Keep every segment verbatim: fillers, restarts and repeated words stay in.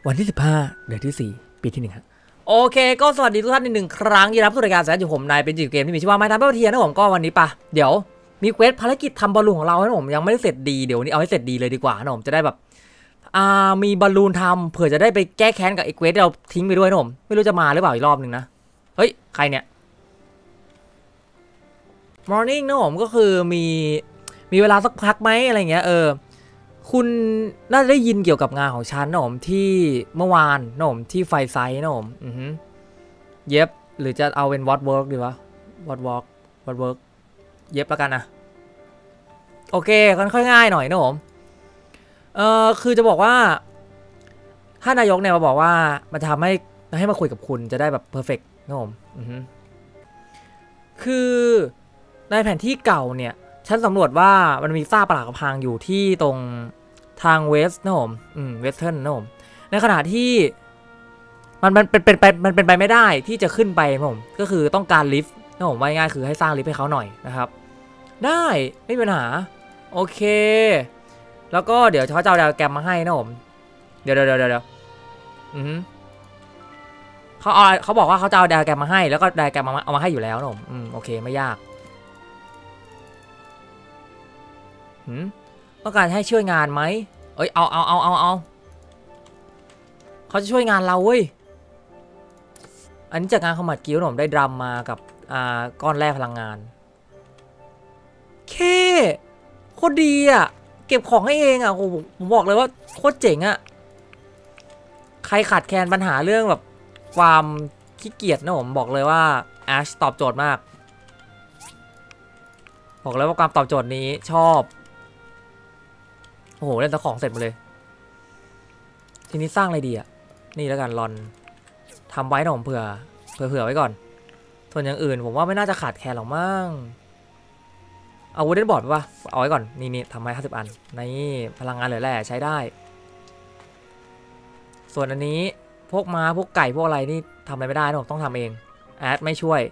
วันที่สิบห้าเดือนที่สี่ปีที่หนึ่งครับโอเคก็สวัสดีทุกท่านอีกหนึ่งครั้งยินดีรับสู่รายการแสนอยู่ผมนายเป็นจิ๋วเกมที่มีชื่อว่าไม้ทันเป้าเทียนนะผมก็วันนี้ปะเดี๋ยวมีเควสภารกิจทำบอลลูนของเรานะผมยังไม่ได้เสร็จดีเดี๋ยวนี้เอาให้เสร็จดีเลยดีกว่านะผมจะได้แบบอ่ามีบอลลูนทำเผื่อจะได้ไปแก้แค้นกับไอ้เควสที่เราทิ้งไปด้วยนะผมไม่รู้จะมาหรือเปล่าอีกรอบหนึ่งนะเฮ้ยใครเนี่ย Morning นะผมก็คือมีมีเวลาสักพักไหมอะไรเงี้ยเออคุณน่าจะได้ยินเกี่ยวกับงานของฉันนะผมที่เมื่อวานนะผมที่ไฟไซน์นะผมอือฮึเย็บหรือจะเอาเป็นวอตเวิร์กดีวะวอตวอล์กวอตเวิร์กเย็บแล้วกันนะโอเคค่อยง่ายหน่อยนะผมเออคือจะบอกว่าถ้านายกเนี่ยมาบอกว่ามันจะทำให้ให้มาคุยกับคุณจะได้แบบเพอร์เฟกต์นะผมอือฮึคือในแผนที่เก่าเนี่ยฉันสำรวจว่ามันมีซากปรักหักพังอยู่ที่ตรงทางเวสต์นะผมอืมเวสเทิร์นนะผมในขณะที่มันมันเป็นเป็นไปมันเป็นไปไม่ได้ที่จะขึ้นไปนะผมก็คือต้องการลิฟต์นะผมว่าง่ายคือให้สร้างลิฟต์ให้เขาหน่อยนะครับได้ไม่มีปัญหาโอเคแล้วก็เดี๋ยวเขาจะเอาไดอะแกรมมาให้นะผมเดี๋ยวเดี๋ยวเดี๋ยวเดี๋ยวอือเขาเอาเขาบอกว่าเขาจะเอาไดอะแกรมมาให้แล้วก็ไดอะแกรมเอามาให้อยู่แล้วนะผมอืมโอเคไม่ยากต้องการให้ช่วยงานไหมเอ้ยเอาเอาเอาเอาเอาเขาจะช่วยงานเราเว้ยอันนี้จากงานคอมมัดกิ้วผมได้ดรัมมากับอ่าก้อนแร่พลังงานเคโคตรดีอ่ะเก็บของให้เองอ่ะโอ้ผมบอกเลยว่าโคตรเจ๋งอ่ะใครขาดแคลนปัญหาเรื่องแบบความขี้เกียจนะผมบอกเลยว่าแอชตอบโจทย์มากบอกเลยว่าความตอบโจทย์นี้ชอบโอ้โหเล่นตะของเสร็จหมดเลยทีนี้สร้างอะไรดีอ่ะนี่แล้วกันรอนทำไว้นะผมเผื่อเผื่อเผื่อไว้ก่อนส่วนอย่างอื่นผมว่าไม่น่าจะขาดแคลนหรอกมั้งเอาวูดเดนบอร์ดไปป่ะเอาไว้ก่อนนี่นี่ทำไว้ห้าสิบอันนี่พลังงานเหลือแหล่ใช้ได้ส่วนอันนี้พวกม้าพวกไก่พวกอะไรนี่ทำอะไรไม่ได้นะผมต้องทำเองแอดไม่ช่วย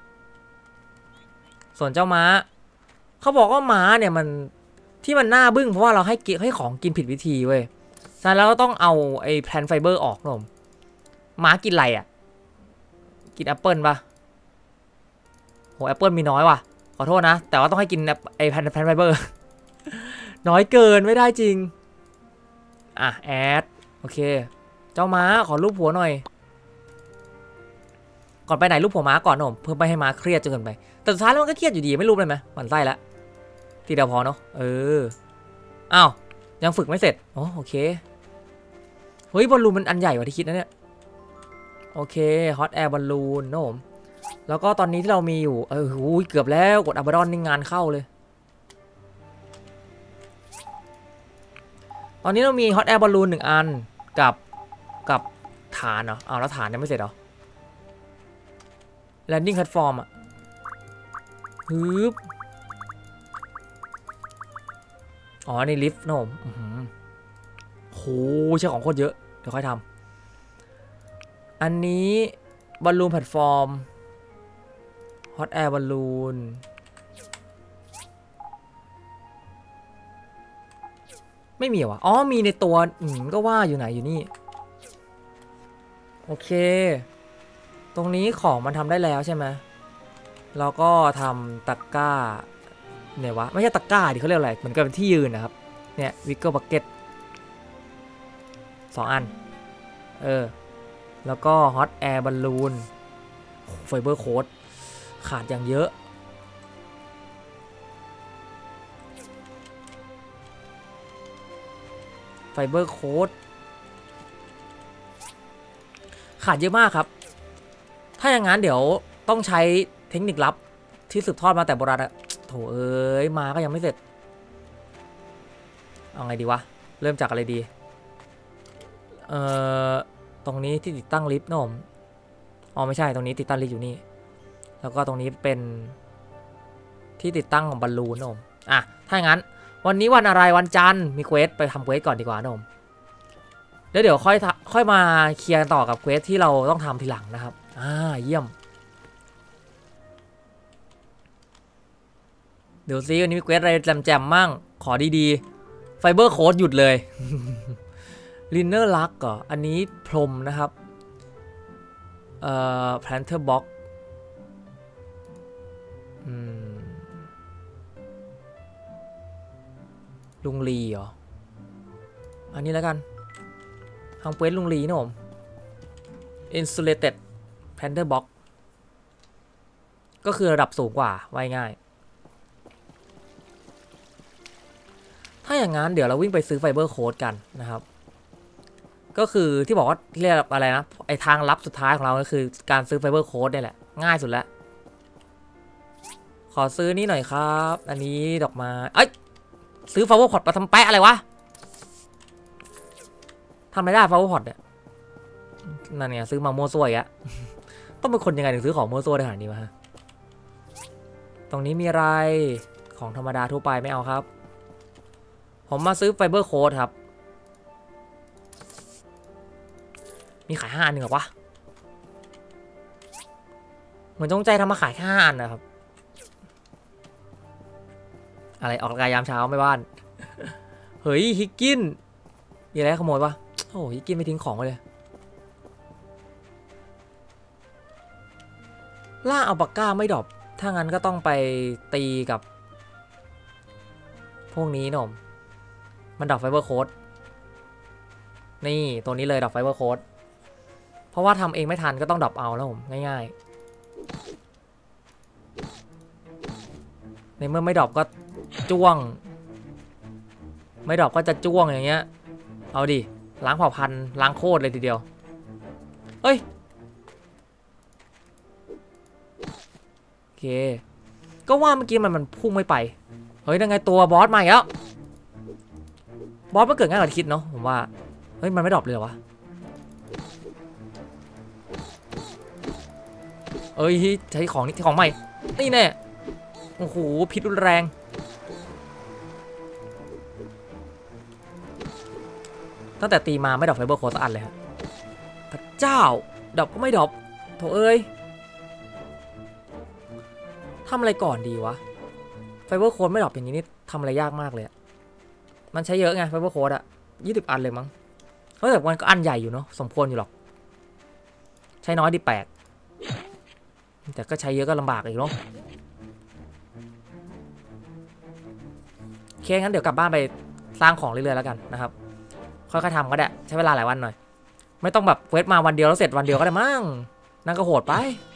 ส่วนเจ้าม้าเขาบอกว่าม้าเนี่ยมันที่มันหน้าบึ้งเพราะว่าเราให้กินให้ของกินผิดวิธีเว้ยฉะนั้นแล้วก็ต้องเอาไอ้แพลนไฟเบอร์ออกนะผมม้ากินอะไรอ่ะกินแอปเปิลปะโหแอปเปิลมีน้อยว่ะขอโทษนะแต่ว่าต้องให้กินไอ้แพนแพนไฟเบอร์น้อยเกินไม่ได้จริงอ่ะแอดโอเคเจ้าม้าขอรูปหัวหน่อยก่อนไปไหนรูปหัวม้าก่อนนะผมเพื่อไม่ให้ม้าเครียดจนเกินไปแต่สุดท้ายแล้วมันก็เครียดอยู่ดีไม่รูปเลยไหมหมั่นไส้ละทีเดียวพอเนาะเอออ้าวยังฝึกไม่เสร็จโอ้โอเคเฮ้ยบอลลูนมันอันใหญ่กว่าที่คิดนะเนี่ยโอเคฮอตแอร์บอลลูนนะผมแล้วก็ตอนนี้ที่เรามีอยู่เออหูยเกือบแล้วกดอับบาดอนนี่งานเข้าเลยตอนนี้เรามีฮอตแอร์บอลลูนหนึ่งอันกับกับฐานเหรออ้าวแล้วฐานยังไม่เสร็จเหรอแลนดิ้งแพลตฟอร์มอ่ะฮึบอ๋อนี่ลิฟต์นะผมโหใช้ของโคตรเยอะเดี๋ยวค่อยทำอันนี้บอลลูนแพลตฟอร์มฮอตแอร์บอลลูนไม่มีวะอ๋อมีในตัวอืมก็ว่าอยู่ไหนอยู่นี่โอเคตรงนี้ของมันทำได้แล้วใช่ไหมเราก็ทำตะกร้าเนี่ยวะไม่ใช่ตะกร้าดิเขาเรียกอะไรเหมือนกับเป็นที่ยืนนะครับเนี่ยวิกเกอร์บักเก็ตสองอันเออแล้วก็ฮอตแอร์บอลลูนไฟเบอร์โค้ดขาดอย่างเยอะไฟเบอร์โค้ดขาดเยอะมากครับถ้าอย่างนั้นเดี๋ยวต้องใช้เทคนิคลับที่สืบทอดมาแต่โบราณอะโถเอ้ยมาก็ยังไม่เสร็จเอาไงดีวะเริ่มจากอะไรดีเอ่อตรงนี้ที่ติดตั้งลิฟต์นะผมอ๋อไม่ใช่ตรงนี้ติดตั้งลิฟต์อยู่นี่แล้วก็ตรงนี้เป็นที่ติดตั้งของบอลลูนนะผมอ่ะถ้าอย่างนั้นวันนี้วันอะไรวันจันทร์มีเควสไปทำเควสก่อนดีกว่านะผมแล้วเดี๋ยวค่อยค่อยมาเคลียร์ต่อกับเควสที่เราต้องทำทีหลังนะครับอ่าเยี่ยมเดี๋ยวซิวันนี้มีเควสอะไรแจมๆมั่งขอดีๆไฟเบอร์โค้ดหยุดเลยลินเนอร์ลักเหรออันนี้พรมนะครับเอ่อ planter box อืมลุงลีเหรออันนี้แล้วกันทางเควสลุงลีนะผม insulated planter box ก็คือระดับสูงกว่าไว้ง่ายถ้าอย่างนั้นเดี๋ยวเราวิ่งไปซื้อไฟเบอร์โค้ดกันนะครับก็คือที่บอกว่าเรียกอะไรนะไอทางลับสุดท้ายของเราก็คือการซื้อไฟเบอร์โค้ดนี่แหละง่ายสุดแล้วขอซื้อนี่หน่อยครับอันนี้ดอกไม้เอ้ยซื้อไฟเบอร์พอตมาทำแปะอะไรวะทำไม่ได้ไฟเบอร์พอตเนี่ยนั่นเนี่ยซื้อมาโม่ซวยอะต้องเป็นคนยังไงถึงซื้อของโม่ซวยได้ขนาดนี้วะฮะตรงนี้มีอะไรของธรรมดาทั่วไปไม่เอาครับผมมาซื้อไฟเบอร์โค้ดครับมีขายห้าอันหนึ่งหรอวะเหมือนจงใจทำมาขายแค่ห้าอันนะครับอะไรออกกำลังกายยามเช้าไม่บ้านเฮ้ยฮิกกินมีอะไรขโมยวะโอ้ฮิกกินไม่ทิ้งของเลยล่าอัลปาก้าไม่ดรอปถ้างั้นก็ต้องไปตีกับพวกนี้หน่อมมันดรอปไฟเบอร์โค้ดนี่ตัวนี้เลยดรอปไฟเบอร์โค้ดเพราะว่าทำเองไม่ทันก็ต้องดรอปเอาแล้วผมง่ายๆในเมื่อไม่ดรอปก็จ้วงไม่ดรอปก็จะจ้วงอย่างเงี้ยเอาดิล้างเผ่าพันธุ์ล้างโคตรเลยทีเดียวเฮ้ยโอเคก็ว่าเมื่อกี้มันมันพุ่งไม่ไปเฮ้ยยังไงตัวบอสมาอีกแล้วบอสมันเกิดง่ายกว่าที่คิดเนาะผมว่าเฮ้ยมันไม่ดรอปเลยเหรอวะเอ้ยใช้ของนี่ของใหม่นี่แน่โอ้โหพิษรุนแรงตั้งแต่ตีมาไม่ดรอปไฟเบอร์โค้ดสักอันเลยฮะพระเจ้าดรอปก็ไม่ดรอปโถเอ้ยทำอะไรก่อนดีวะไฟเบอร์โค้ดไม่ดรอปอย่างนี้นี่ทำอะไรยากมากเลยมันใช้เยอะไงไฟเบอร์โค้ดอะยี่สิบอันเลยมั้งเฮ้ยแต่มันก็อันใหญ่อยู่เนาะสมควรอยู่หรอกใช้น้อยดีแปลกแต่ก็ใช้เยอะก็ลำบากอีกเนาะโอเคงั้นเดี๋ยวกลับบ้านไปสร้างของเรื่อยๆแล้วกันนะครับค่อยๆทำก็ได้ใช้เวลาหลายวันหน่อยไม่ต้องแบบเวทมาวันเดียวแล้วเสร็จวันเดียวก็ได้มั้งนั่นก็โหดไป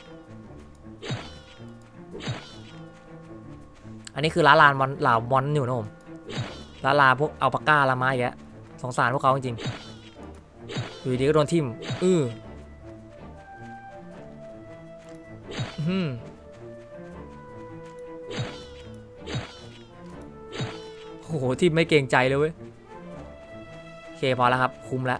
อันนี้คือล้าลานวันเหล่ามอนอยู่นะผมล้าลาพวกอัลปาก้าละไม้แยะสงสารพวกเขาจริงๆอยู่ดีก็โดนทิ่มอืออืมโอ้โหทิ่มไม่เกรงใจเลยเว้ยโอเคพอแล้วครับคุ้มแล้ว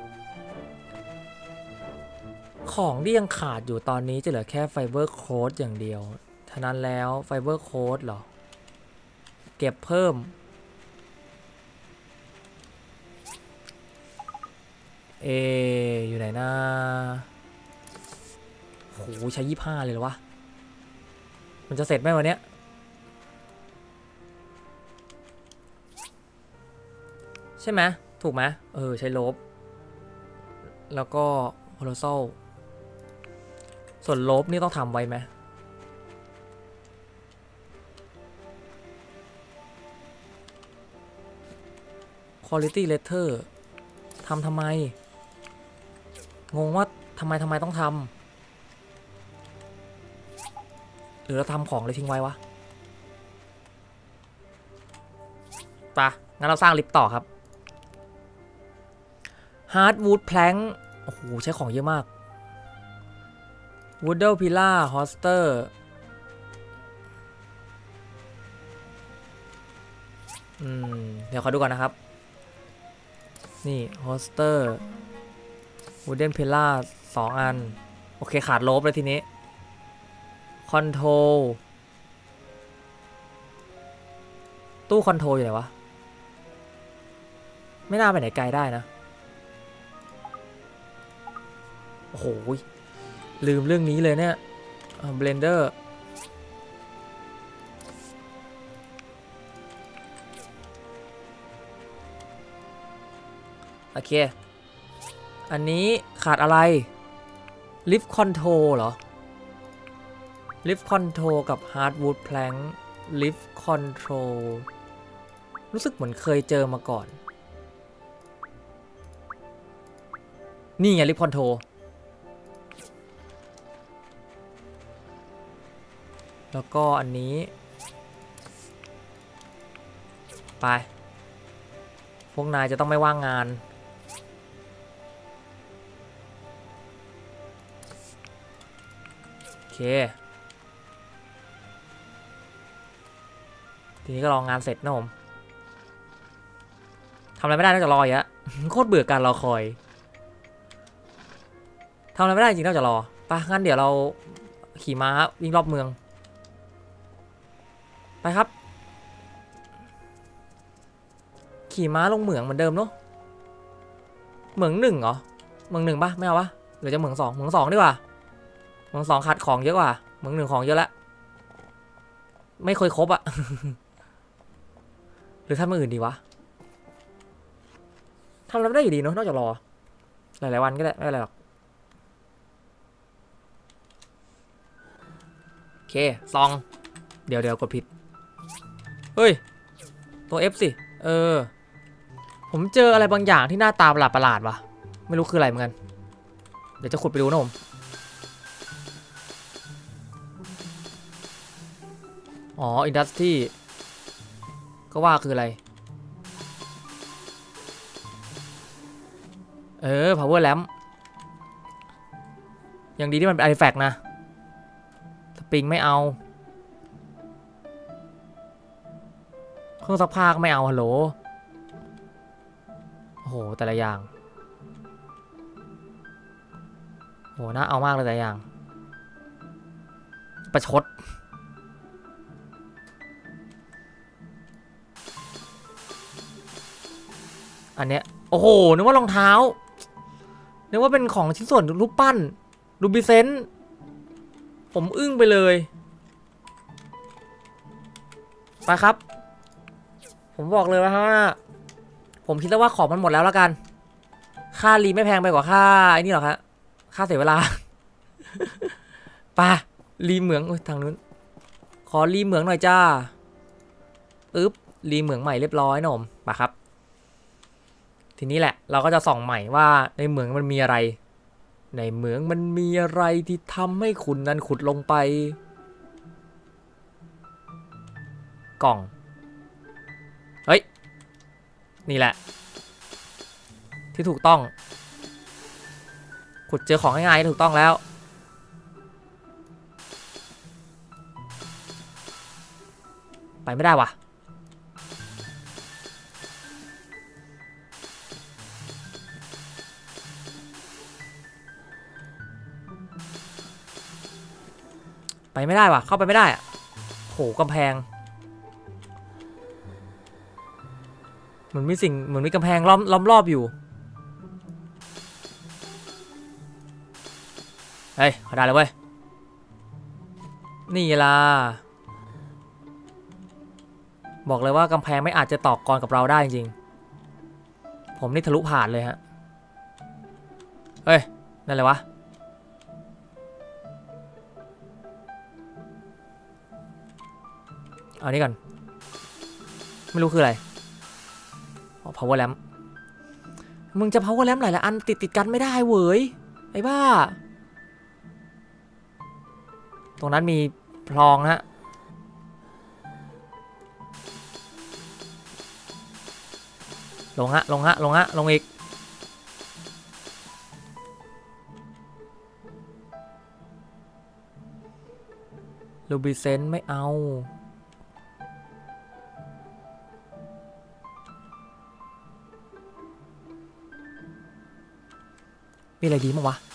ของที่ยังขาดอยู่ตอนนี้จะเหลือแค่ไฟเบอร์โค้ดอย่างเดียวฉะนั้นแล้วไฟเบอร์โค้ดเหรอเก็บเพิ่มเออยู่ไหนนะโหใช้ยี่ห้าเลยเหรอวะมันจะเสร็จไหมวันเนี้ยใช่ไหมถูกไหมเออใช้ลบแล้วก็โฮโลโซส่วนลบนี่ต้องทำไว้ไหมQuality Letter ทำทำไมงงว่าทำไมทำไมต้องทำหรือเราทำของเลยทิ้งไว้วะปะงั้นเราสร้างลิฟต์ต่อครับ Hardwood Plank โอ้โหใช้ของเยอะมาก Wooden Pillar Hoster อืมเดี๋ยวขอดูก่อนนะครับนี่ Hoster Wooden Pillar สองอันโอเคขาดลบเลยทีนี้ Control ตู้คอนโทรลอยู่ไหนวะไม่น่าไปไหนไกลได้นะโอ้โหลืมเรื่องนี้เลยเนี่ยเบลนเดอร์โอเคอันนี้ขาดอะไรลิฟต์คอนโทรลเหรอลิฟต์คอนโทรลกับฮาร์ดวูดแพลงลิฟต์คอนโทรลรู้สึกเหมือนเคยเจอมาก่อนนี่ไงลิฟต์คอนโทรลแล้วก็อันนี้ไปพวกนายจะต้องไม่ว่างงานโอเคทีนี้ก็รองานเสร็จนะผมทำอะไรไม่ได้นอกจากรออย่างเงี้ยโคตรเบื่อการรอคอยทำอะไรไม่ได้จริงนอกจากรอไปงั้นเดี๋ยวเราขี่ม้าวิ่งรอบเมืองไปครับขี่ม้าลงเหมืองเหมือนเดิมเนาะเหมืองหนึ่งเหรอเหมืองหนึ่งปะไม่เอาปะหรือจะเหมืองสองเหมืองสองดีกว่าเหมืองสองขาดของเยอะกว่าเหมืองหนึ่งของเยอะแล้วไม่เคยครบอะ หรือทำมืออื่นดีวะทำอะไรไม่ได้อยู่ดีเนาะนอกจากรอหลายๆวันก็ได้ไม่เป็นไรหรอกโอเคซองเดี๋ยวเดี๋ยวกดผิดเฮ้ยตัว F สิเออผมเจออะไรบางอย่างที่หน้าตาประหลาดประหลาดวะไม่รู้คืออะไรเหมือนกันเดี๋ยวจะขุดไปดูนะผมอ๋ออินดัสทรีก็ว่าคืออะไรเออ power lamp อย่างดีที่มันเป็น artifact นะสปริงไม่เอาเครื่องซักผ้าก็ไม่เอาฮัลโหลโอ้โหแต่ละอย่างโหน่าเอามากเลยแต่ละอย่างประชดอันเนี้ยโอ้โหนึกว่ารองเท้านึกว่าเป็นของชิ้นส่วนรูปปั้นรูบิเซนต์ผมอึ้งไปเลยไปครับผมบอกเลยว่าผมคิดแล้วว่าของมันหมดแล้วแล้วกันค่ารีไม่แพงไปกว่าค่าไอ้นี่หรอกครับค่าเสียเวลาไปรีเหมืองทางนู้นขอรีเหมืองหน่อยจ้าปึ๊บรีเหมืองใหม่เรียบร้อยนะผมไปครับทีนี้แหละเราก็จะส่องใหม่ว่าในเหมืองมันมีอะไรในเหมืองมันมีอะไรที่ทำให้คุณนั้นขุดลงไปกล่องเฮ้ยนี่แหละที่ถูกต้องขุดเจอของง่ายๆถูกต้องแล้วไปไม่ได้วะไปไม่ได้วะเข้าไปไม่ได้อะโหกำแพงเหมือนมีสิ่งเหมือนมีกำแพงล้อมล้อมรอบอยู่เฮ้ยเขาได้เลยเว้ยนี่ล่ะบอกเลยว่ากำแพงไม่อาจจะต่อกรกับเราได้จริงๆผมนี่ทะลุผ่านเลยฮะเฮ้ยนั่นเลยวะเอานี้ก่อนไม่รู้คืออะไรอ๋อ power lamp มึงจะ power lamp หลายละอันติดติดกันไม่ได้เว้ยไอ้บ้าตรงนั้นมีพลองฮะลงฮะลงฮะลงฮะลงอีกลูบิเซนไม่เอามีอะไรดีมั้งวะ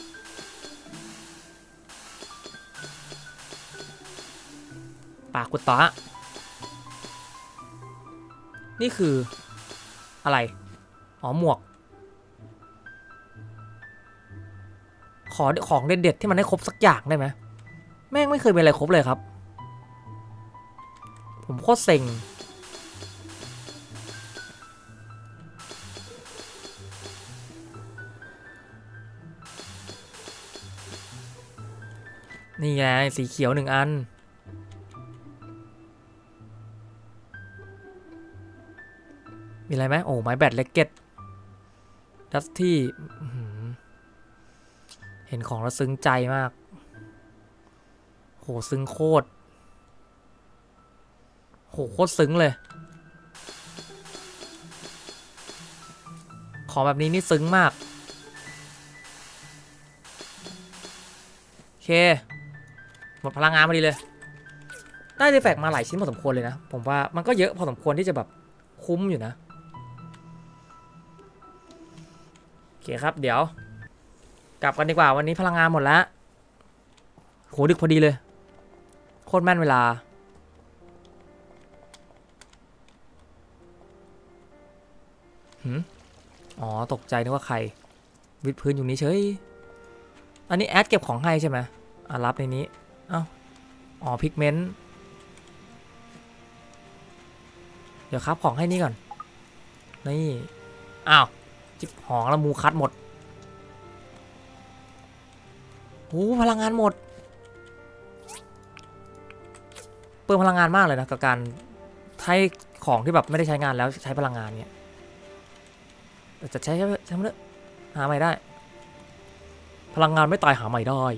ปากกุดต่อฮะนี่คืออะไรอ๋อหมวกขอของเด็ดๆที่มันให้ครบสักอย่างได้ไหมแม่งไม่เคยเป็นอะไรครบเลยครับผมโคตรเซ็งนี่ไงสีเขียวหนึ่งอันมีอะไรไหมโอ้ไม้แบตเล็กเก็ตดัสที่เห็นของแล้วซึ้งใจมากโหซึ้งโคตรโหโคตรซึ้งเลยของแบบนี้นี่ซึ้งมากโอเคหมดพลังงานพอดีเลยได้ดีแฟกมาหลายชิ้นพอสมควรเลยนะผมว่ามันก็เยอะพอสมควรที่จะแบบคุ้มอยู่นะโอเคครับเดี๋ยวกลับกันดีกว่าวันนี้พลังงานหมดแล้วโหดึกพอดีเลยโคตรแม่นเวลาหืมอ๋อตกใจนึกว่าใครวิดพื้นอยู่นี้เฉยอันนี้แอดเก็บของให้ใช่ไหมอ่ะรับในนี้เอ้าอ๋อพิกเมนต์เดี๋ยวครับของให้นี่ก่อนนี่อ้าวจิบหองแล้วมูคัดหมดโอ้พลังงานหมดเปิดพลังงานมากเลยนะกับการใช้ของที่แบบไม่ได้ใช้งานแล้วใช้พลังงานเนี้ยแต่จะใช้ใช้ใช้มันหาใหม่ได้พลังงานไม่ตายหาใหม่ได้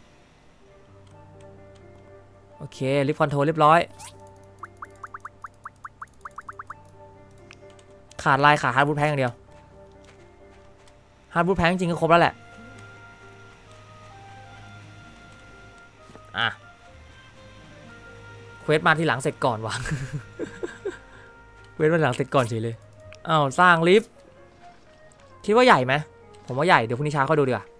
โอเคลิฟต์คอนโทรลเรียบร้อยขาดลายขาดฮาร์ดบูทแพงอย่างเดียวฮาร์ดบูทแพงจริงก็ครบแล้วแหละอ่ะเควสมาที่หลังเสร็จก่อนวะ เควสมาที่หลังเสร็จก่อนเฉยเลยอ้าวสร้างลิฟต์คิดว่าใหญ่ไหมผมว่าใหญ่เดี๋ยวพรุ่งนี้เช้าค่อยดูดีกว่า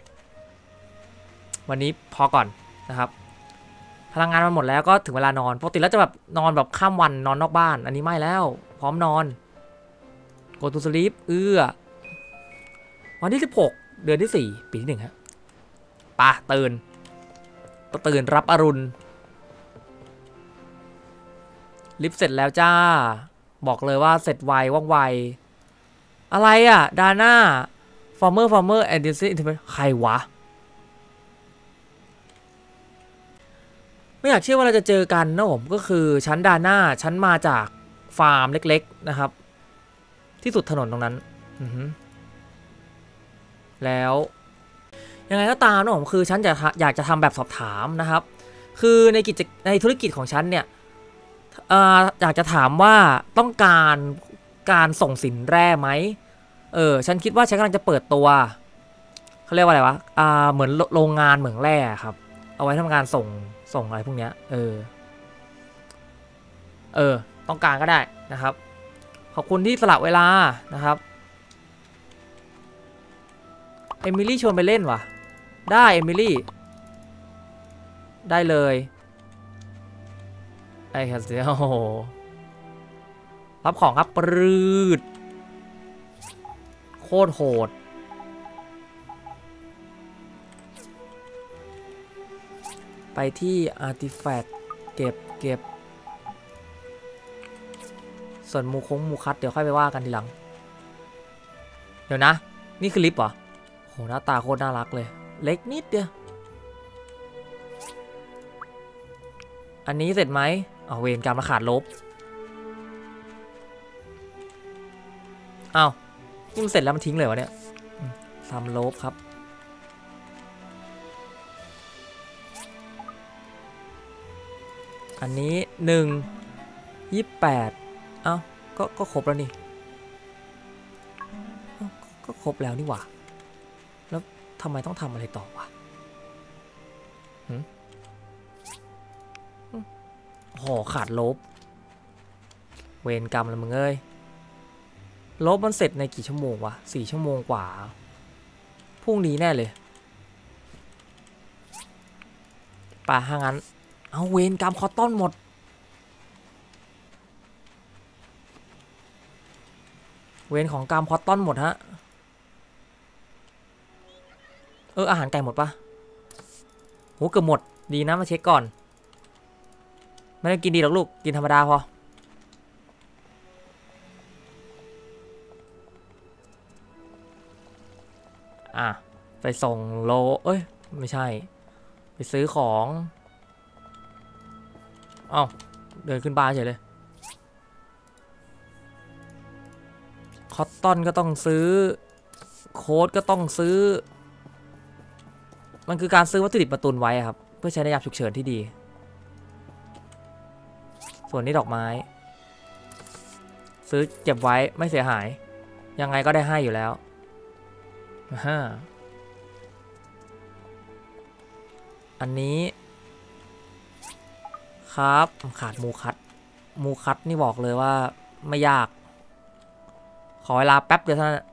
วันนี้พอก่อนนะครับพลังงานมันหมดแล้วก็ถึงเวลานอนปกติแล้วจะแบบนอนแบบข้ามวันนอนนอกบ้านอันนี้ไม่แล้วพร้อมนอน go to sleep เอื้อวันที่สิบหกเดือนที่สี่ปีที่หนึ่งฮะป่ะตื่นตื่นรับอรุณลิฟต์เสร็จแล้วจ้าบอกเลยว่าเสร็จไวว่องไวอะไรอ่ะดาน่าฟอร์เมอร์ฟอร์เมอร์แอนดิซี่ใครวะไม่อยากเชื่อว่าเราจะเจอกันนะผมก็คือชั้นดาน่าชั้นมาจากฟาร์มเล็กๆนะครับที่สุดถนนตรงนั้นแล้วยังไงก็ตามนะผมคือฉันจะอยากจะทำแบบสอบถามนะครับคือในกิจในธุรกิจของฉันเนี่ยอยากจะถามว่าต้องการการส่งสินแร่ไหมเออฉันคิดว่าฉันกำลังจะเปิดตัวเขาเรียกว่าอะไรวะอ่าเหมือนโรงงานเหมืองแร่ครับเอาไว้ทำการส่งส่งอะไรพวกนี้เออเออต้องการก็ได้นะครับขอบคุณที่สละเวลานะครับเอมิลี่ชวนไปเล่นวะได้เอมิลี่ได้เลยไอ้แคสเซียโอรับของครับปรืดโคตรโหดไปที่อาร์ติแฟกต์เก็บเก็บส่วนมูคงมูคัตเดี๋ยวค่อยไปว่ากันทีหลังเดี๋ยวนะนี่คือลิฟต์เหรอโหหน้าตาโคตรน่ารักเลยเล็กนิดเดียวอันนี้เสร็จไหมเอาเวรกรรมมาขาดลบอ้าวนี่มันเสร็จแล้วมันทิ้งเลยวะเนี่ยทำลบครับอันนี้หนึ่งยี่แปดเอ้าก็ก็ครบแล้วนี่ก็ครบแล้วนี่หว่าแล้วทำไมต้องทำอะไรต่อวะโหขาดลบเวรกรรมละมึงเอ้ยลบมันเสร็จในกี่ชั่วโมงวะสี่ชั่วโมงกว่าพรุ่งนี้แน่เลยป่ะถ้างั้นเอาเวรกรรมคอตตอนหมดเวรของกรรมคอตตอนหมดฮะเอออาหารไก่หมดปะโหเกือบหมดดีนะมาเช็คก่อนไม่ได้กินดีหรอกลูกกินธรรมดาพออ่ะไปส่งโลเอ้ยไม่ใช่ไปซื้อของเอ้าเดินขึ้นบ้านเฉยเลยคอตตอนก็ต้องซื้อโค้ดก็ต้องซื้อมันคือการซื้อวัตถุดิบมาตุนไว้ครับเพื่อใช้ในยามฉุกเฉินที่ดีส่วนนี้ดอกไม้ซื้อเก็บไว้ไม่เสียหายยังไงก็ได้ให้อยู่แล้วฮ่าอันนี้ครับขาดมูคัตมูคัตนี่บอกเลยว่าไม่ยากขอเวลาแป๊บเดียวเท่านั้น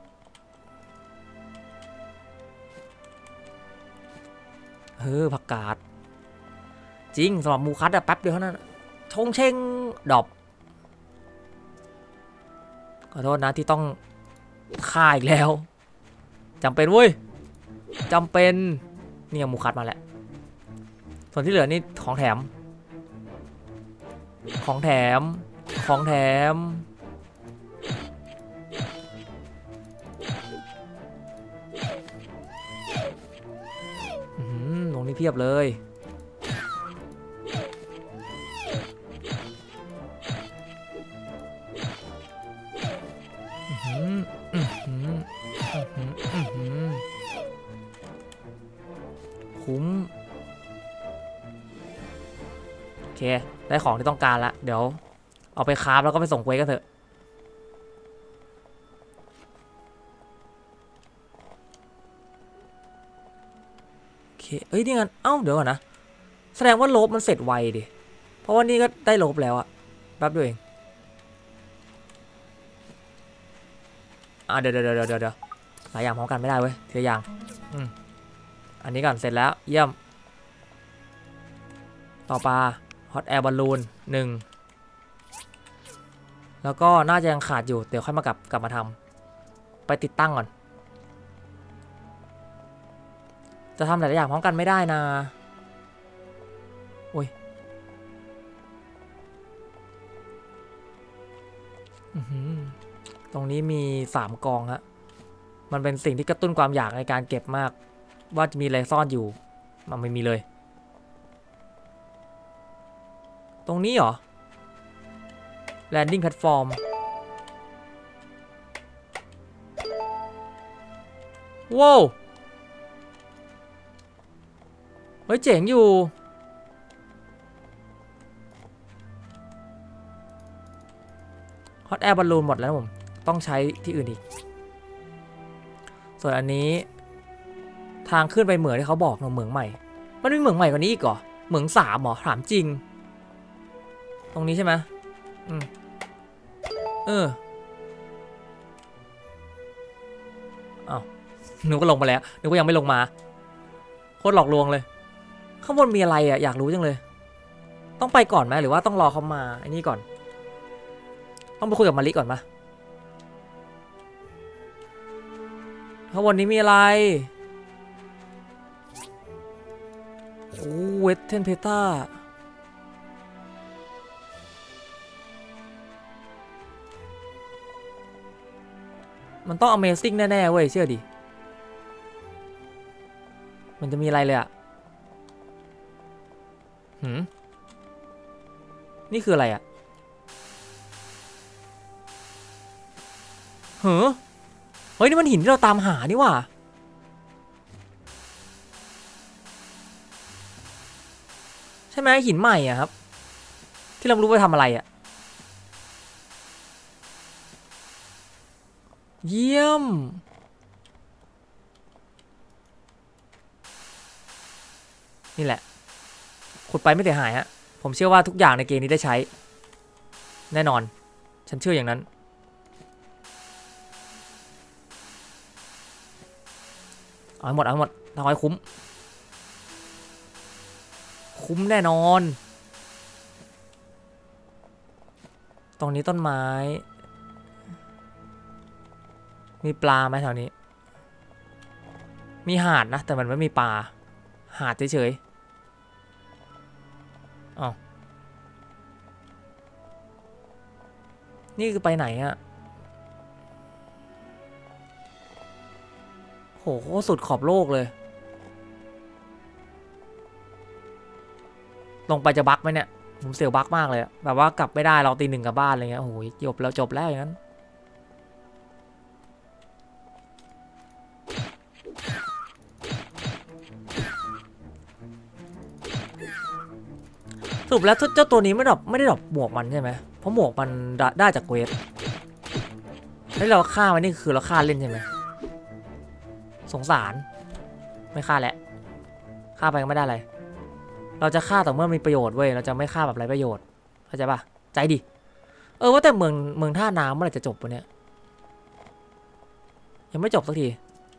เฮ้อผักกาดจริงสำหรับมูคัตอะแป๊บเดียวเท่านั้นชงเชงดอบขอโทษนะที่ต้องฆ่าอีกแล้วจำเป็นเว้ยจำเป็นนี่มูคัตมาแหละส่วนที่เหลือนี่ของแถมของแถมของแถมอืมตรงนี้เพียบเลยคุ้มโอเคได้ของที่ต้องการละเดี๋ยวเอาไปคราฟแล้วก็ไปส่งเควสกันเถอะโอเคเอ้ยนี่งั้นเอ้าเดี๋ยวก่อนนะแสดงว่าโลบมันเสร็จไวดิเพราะว่านี่ก็ได้โลบแล้วอะแป๊บเดียวเองอ่ะเดี๋ยวเดี๋ยวเดี๋ยวเดี๋ยวหลายอย่างพร้อมกันไม่ได้เว้ยทีละอย่างอืมอันนี้ก่อนเสร็จแล้วเยี่ยมต่อปลาฮอตแอร์บอลลูนหนึ่งแล้วก็น่าจะยังขาดอยู่เดี๋ยวค่อยมากลับกลับมาทำไปติดตั้งก่อนจะทำหลายอย่างพร้อมกันไม่ได้นะโอ้ยตรงนี้มีสามกองฮะมันเป็นสิ่งที่กระตุ้นความอยากในการเก็บมากว่าจะมีอะไรซ่อนอยู่มันไม่มีเลยตรงนี้เหรอ landing platform ว้าวเฮ้ยเจ๋งอยู่ฮอตแอร์บอลลูนหมดแล้วผมต้องใช้ที่อื่นอีกส่วนอันนี้ทางขึ้นไปเหมืองที่เขาบอกเนาะเหมืองใหม่มันมีเหมืองใหม่กว่านี้อีกเหรอเหมืองสามเหรอถามจริงตรงนี้ใช่ไหมอืมเอออ้าวหนูก็ลงมาแล้วหนูก็ยังไม่ลงมาโคตรหลอกลวงเลยข้างบนมีอะไรอ่ะอยากรู้จังเลยต้องไปก่อนไหมหรือว่าต้องรอเขามาไอ้นี่ก่อนต้องไปคุยกับมาริก่อนปะข้างบนนี้มีอะไรโอ้เวทเทนเพต้ามันต้อง Amazing แน่ๆเว้ยเชื่อดิมันจะมีอะไรเลยอะหืมนี่คืออะไรอะเฮ้อเฮ้ยนี่มันหินที่เราตามหานี่ว่ะใช่ไหมหินใหม่อะครับที่เรารู้ไปทำอะไรอะเยี่ยมนี่แหละขุดไปไม่เสียหายฮะผมเชื่อว่าทุกอย่างในเกมนี้ได้ใช้แน่นอนฉันเชื่ออย่างนั้นเอาให้หมดเอาให้หมดทำให้คุ้มคุ้มแน่นอนตรงนี้ต้นไม้มีปลาไหมแถวนี้มีหาดนะแต่มันไม่มีปลาหาดเฉยๆอ๋อนี่คือไปไหนอะโหสุดขอบโลกเลยลงไปจะบั๊กไหมเนี่ยผมเสียวบั๊กมากเลยแบบว่ากลับไม่ได้เราตีหนึ่งกับบ้านอะไรเงี้ยโอ้โหจบแล้วจบแล้วอย่างนั้นสรุปแล้วเจ้าตัวนี้ไม่ดรอปไม่ได้ดรอปหมวกมันใช่ไหมเพราะหมวกมันได้จากเควสแล้วเราฆ่ามันนี่คือเราฆ่าเล่นใช่ไหมสงสารไม่ฆ่าแหละฆ่าไปก็ไม่ได้อะไรเราจะฆ่าแต่เมื่อมีประโยชน์เว้ยเราจะไม่ฆ่าแบบไร้ประโยชน์เข้าใจปะใจดิเออว่าแต่เมืองเมืองท่าน้ำเมื่อไหร่จะจบวะเนี่ยยังไม่จบสักที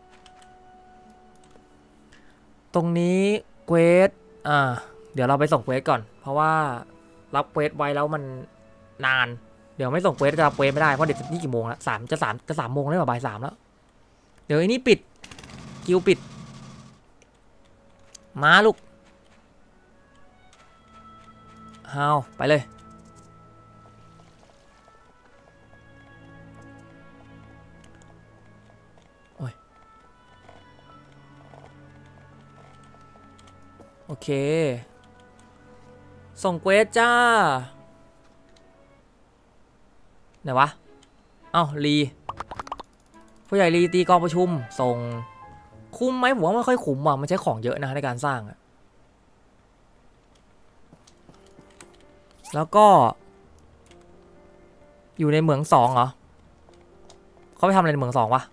ตรงนี้เควสอ่าเดี๋ยวเราไปส่งเควสก่อนเพราะว่ารับเควสไว้แล้วมันนานเดี๋ยวไม่ส่งเควสจะรับเควสไม่ได้เพราะเดี๋ยวนี่กี่โมงแล้วสามจะสามจะสามโมงแล้วบ่ายสามแล้วเดี๋ยวไอ้นี่ปิดคิวปิดมาลูกเอาไปเลยโอ้ยโอเคส่งเควสจ้าไหนวะเอ้าลีผู้ใหญ่ลีตีกองประชุมส่งคุ้มไหมผมว่าไม่ค่อยคุ้มว่ะมันใช้ของเยอะนะในการสร้างอะแล้วก็อยู่ในเหมืองสองเหรอเขาไปทำอะไรในเหมืองสองวะ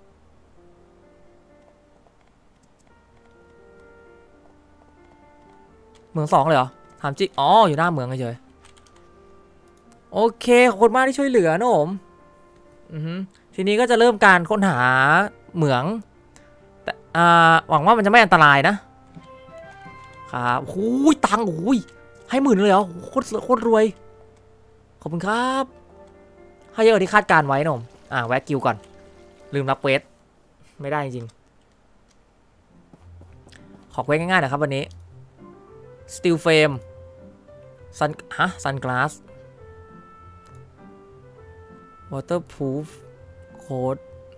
เหมืองสองเลยเหรอถามจิอ๋ออยู่หน้าเหมืองเฉยโอเคขอบคุณมากที่ช่วยเหลือนะผมอือฮึทีนี้ก็จะเริ่มการค้นหาเหมืองแต่อ่าหวังว่ามันจะไม่อันตรายนะครับโอ้ยตังค์โอ้ยให้หมื่นเลยเหรอโคตรโคตรรวยขอบคุณครับให้เยอะกว่าที่คาดการไว้นะผมอ่าแวะกิวก่อนลืมรับเควสไม่ได้จริงขอเควสง่ายๆนะครับวันนี้ Steel Frame ซันฮะ Sunglass Waterproof Coat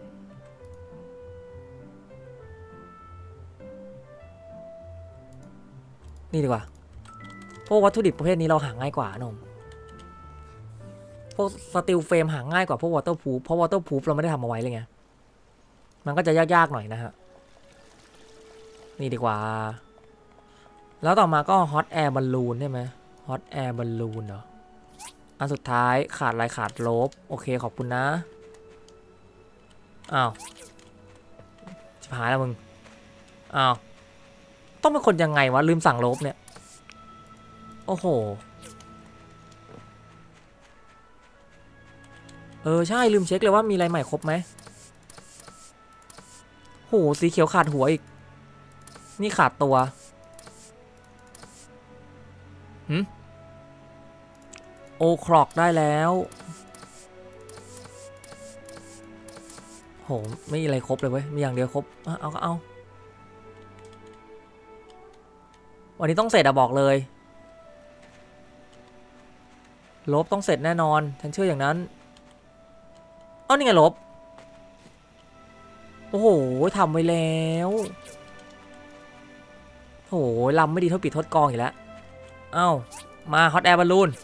นี่ดีกว่าพวกวัตถุดิบประเภทนี้เราหาง่ายกว่านมพวกสตีลเฟรมหาง่ายกว่าพวกวอเตอร์พูฟเพราะวอเตอร์พูฟเราไม่ได้ทำเอาไว้เลยไงมันก็จะยากๆหน่อยนะฮะนี่ดีกว่าแล้วต่อมาก็ฮอตแอร์บอลลูนใช่ไหมฮอตแอร์บอลลูนเหรออันสุดท้ายขาดอะไรขาดลบโอเคขอบคุณนะอ้าวชิบหายแล้วมึงอ้าวต้องเป็นคนยังไงวะลืมสั่งลบเนี่ยโอ้โหเออใช่ลืมเช็คเลยว่ามีอะไรใหม่ครบไหมโหสีเขียวขาดหัวอีกนี่ขาดตัวหืมโอคลอกได้แล้วโหไม่มีอะไรครบเลยเว้ยมีอย่างเดียวครบเอาก็เอาวันนี้ต้องเสร็จอะบอกเลยลบต้องเสร็จแน่นอนฉันเชื่ออย่างนั้นเอ้านี่ไงลบโอ้โหทำไว้แล้วโอ้โหลำไม่ดีเท่าปิดทดกองอีกแล้วเอ้ามาฮอตแอร์บอลลูน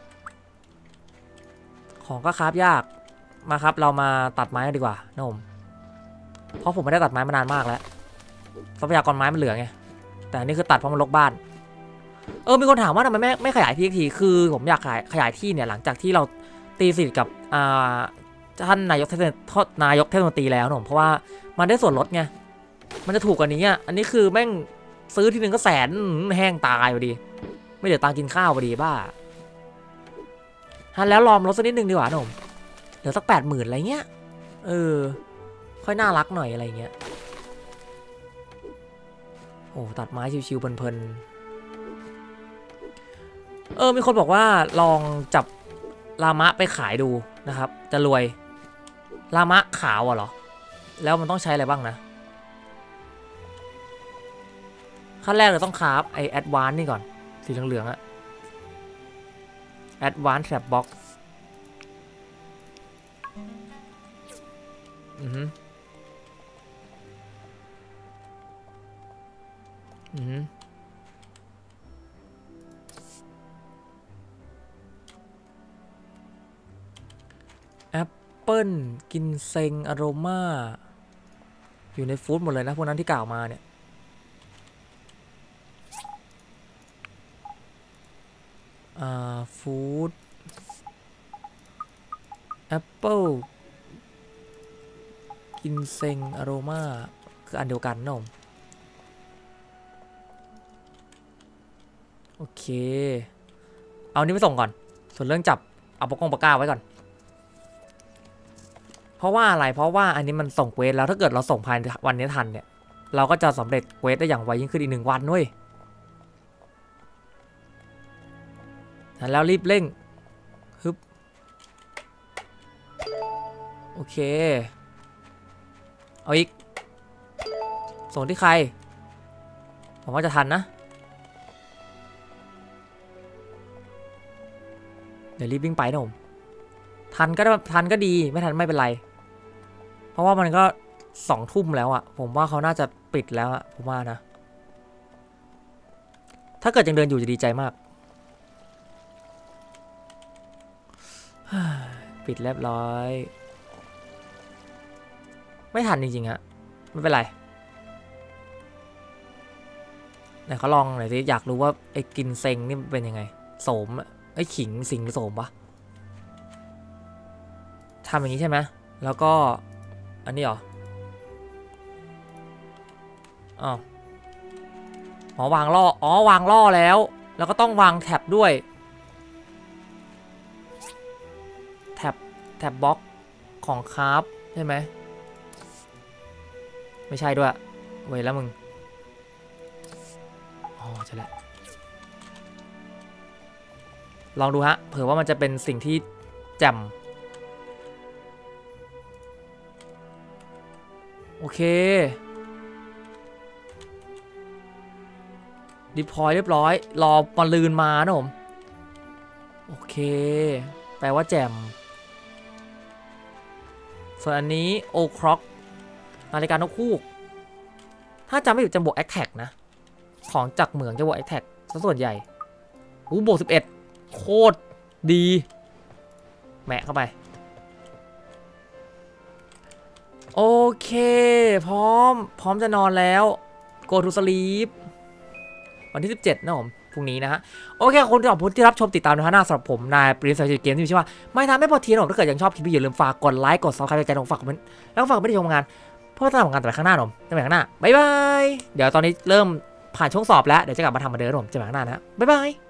ของก็คราฟยากมาครับเรามาตัดไม้กันดีกว่านะผมเพราะผมไม่ได้ตัดไม้มานานมากแล้วทรัพยากรไม้มันเหลือไงแต่นี่คือตัดเพราะมันรกบ้านเออมีคนถามว่าทำไมไม่ไม่ขยายที่ทีคือผมอยากขยายขยายที่เนี่ยหลังจากที่เราตีสิทธิ์กับอ่าท่านนายกเทศนายกเทศมนตรีแล้วนะผมเพราะว่ามันได้ส่วนลดไงมันจะถูกกว่านี้อ่ะอันนี้คือแม่งซื้อทีนึงก็แสนแห้งตายพอดีไม่เดี๋ยวตังกินข้าวพอดีบ้าฮันแล้วลอมลดสักนิดนึงดีกว่าหนุ่มเดี๋ยวสักแปดหมื่นอะไรเงี้ยเออค่อยน่ารักหน่อยอะไรเงี้ยโอ้ตัดไม้ชิวๆเพลินๆเออมีคนบอกว่าลองจับลามะไปขายดูนะครับจะรวยลามะขาวอ่ะเหรอแล้วมันต้องใช้อะไรบ้างนะขั้นแรกเราต้องคราฟไอแอดวานซ์นี่ก่อนสีเหลืองๆอะแอดวานซ์แทร็บบ็อกอือฮึอือฮึเปิลกินเซงอโรมาอยู่ในฟู้ดหมดเลยนะพวกนั้นที่กล่าวมาเนี่ยอ่าฟู้ดแอปเปิลกินเซงอโรมาคืออันเดียวกันนะผมโอเคเอานี้ไปส่งก่อนส่วนเรื่องจับเอาปากกงปากกาไว้ก่อนเพราะว่าอะไรเพราะว่าอันนี้มันส่งเควสแล้วถ้าเกิดเราส่งภายในวันนี้ทันเนี่ยเราก็จะสำเร็จเควสได้อย่างไวยิ่งขึ้นอีกหนึ่งวันด้วยแล้วรีบเร่งฮึบโอเคเอาอีกส่งที่ใครผมว่าจะทันนะเดี๋ยวรีบวิ่งไปนะผมทันก็ทันก็ดีไม่ทันไม่เป็นไรเพราะว่ามันก็สองทุ่มแล้วอะผมว่าเขาน่าจะปิดแล้วอะผมว่านะถ้าเกิดยังเดินอยู่จะดีใจมากปิดเรียบร้อยไม่ทันจริงๆฮะไม่เป็นไรไหนเขาลองหน่อยสิอยากรู้ว่าไอ้กินเซ็งนี่เป็นยังไงโสมไอ้ขิงสิงโสมปะทำอย่างนี้ใช่ไหมแล้วก็อันนี้เหรออ๋ออ๋อวางล่ออ๋อวางล่อแล้วแล้วก็ต้องวางแท็บด้วยแท็บแท็บบล็อกของคราฟใช่ไหมไม่ใช่ด้วยเว้ยแล้วมึงอ๋อใช่แล้วลองดูฮะเผื่อว่ามันจะเป็นสิ่งที่แจ่มโอเคดิพอยเรียบร้อยรอมาลืนมานะผมโอเคแปลว่าแจ่มส่วนอันนี้โอคร็อกนาฬิกานกฮูกถ้าจำไม่ผิดจะบวกแอคแท็กนะของจากเหมืองจะบวกแอคแท็กซะส่วนใหญ่อู้บวกสิบเอ็ดโคตรดีแมะเข้าไปโอเคพร้อมพร้อมจะนอนแล้ว go to sleep วันที่สิบเจ็ดนะผมพรุ่งนี้นะฮะโอเคคนที่ขอบคุณที่รับชมติดตามนะฮะหน้าสำหรับผมนายปริศนาเกมที่มีชื่อว่าไม่ทำไม่พอทีนะผมถ้าเกิดยังชอบคลิปนี้อย่าลืมฝากกดไลค์กดซับสไครป์ใจของฝากคอมเมนต์แล้วก็ฝากไม่ได้ชมงานเพราะว่าตามงานต่อไปข้างหน้าผมจะไปข้างหน้าบ๊ายบายเดี๋ยวตอนนี้เริ่มผ่านช่วงสอบแล้วเดี๋ยวจะกลับมาทำเหมือนเดิมผมจะไปข้างหน้านะบ๊ายบาย